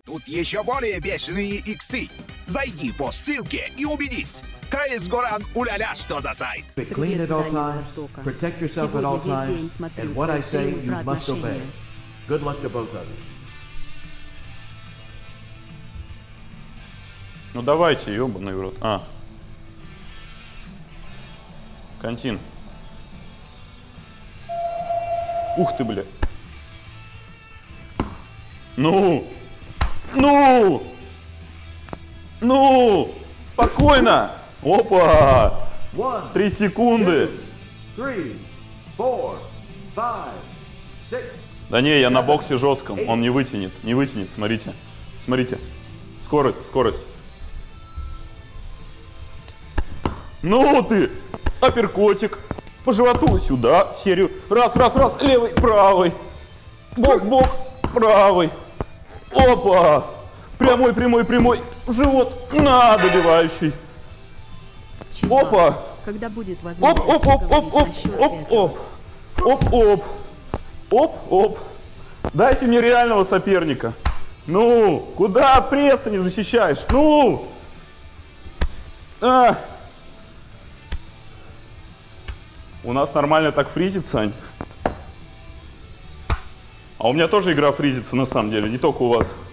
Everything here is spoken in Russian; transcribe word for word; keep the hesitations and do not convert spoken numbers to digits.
Тут еще более бешеные иксы. Зайди по ссылке и убедись. КС Горан уля-ля, что за сайт. Clean at all times, protect yourself at all times, and what I say you must obey. Good luck to both of you. Ну давайте, ёбаный в рот. А. Контин. Ух ты, бля. Ну! Ну! Ну! Спокойно! Опа! Три секунды! Three, four, five, six. Да не, я на боксе жестком. Он не вытянет. Не вытянет, смотрите. Смотрите. Скорость, скорость. Ну ты! Апперкотик. По животу сюда. Серию. Раз, раз, раз. Левый, правый. Бок, бок. Правый. Опа! Прямой, прямой, прямой. Живот. На, добивающий. Чувак, Опа! когда будет Оп, возможность оп, оп, оп, оп, насчет оп, этого? оп. Оп, оп. Оп, оп. Дайте мне реального соперника. Ну, куда пресс-то не защищаешь? Ну! А. У нас нормально так фризит, Сань. А у меня тоже игра фризится на самом деле, не только у вас.